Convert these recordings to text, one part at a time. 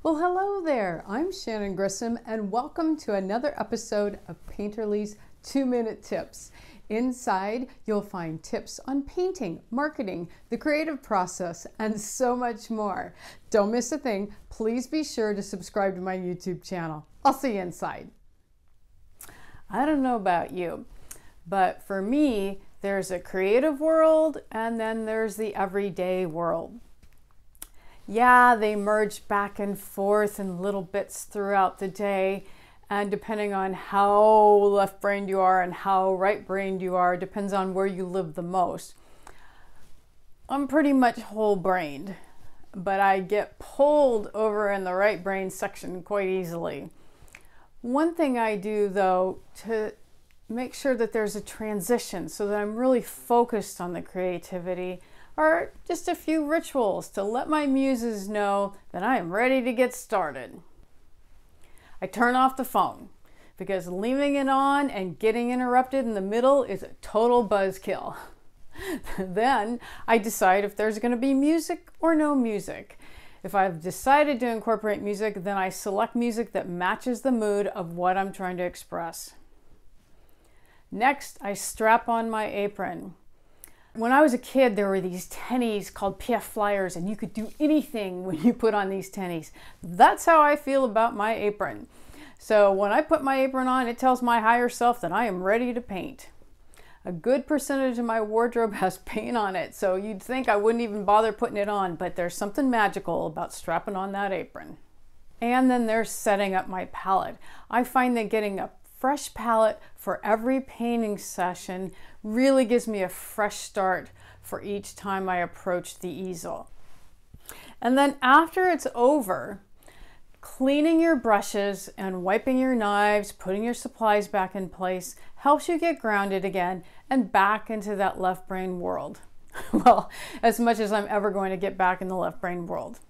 Well, hello there. I'm Shannon Grissom, and welcome to another episode of Painterly's 2-Minute Tips. Inside, you'll find tips on painting, marketing, the creative process, and so much more. Don't miss a thing. Please be sure to subscribe to my YouTube channel. I'll see you inside. I don't know about you, but for me, there's a creative world and then there's the everyday world. Yeah, they merge back and forth in little bits throughout the day, and depending on how left-brained you are and how right-brained you are, depends on where you live the most. I'm pretty much whole-brained, but I get pulled over in the right brain section quite easily. One thing I do, though, to make sure that there's a transition so that I'm really focused on the creativity, are just a few rituals to let my muses know that I am ready to get started. I turn off the phone because leaving it on and getting interrupted in the middle is a total buzzkill. Then I decide if there's going to be music or no music. If I've decided to incorporate music, then I select music that matches the mood of what I'm trying to express. Next, I strap on my apron. When I was a kid, there were these tennies called PF Flyers, and you could do anything when you put on these tennies. That's how I feel about my apron. So when I put my apron on, it tells my higher self that I am ready to paint. A good percentage of my wardrobe has paint on it, so you'd think I wouldn't even bother putting it on, but there's something magical about strapping on that apron. And then there's setting up my palette. I find that getting a fresh palette for every painting session really gives me a fresh start for each time I approach the easel. And then after it's over, cleaning your brushes and wiping your knives, putting your supplies back in place helps you get grounded again and back into that left brain world. Well, as much as I'm ever going to get back in the left brain world.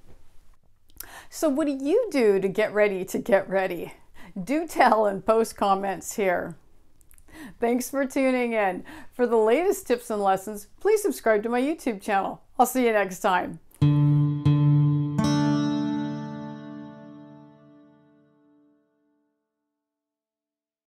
So what do you do to get ready to get ready? Do tell and post comments here. Thanks for tuning in. For the latest tips and lessons, please subscribe to my YouTube channel. I'll see you next time.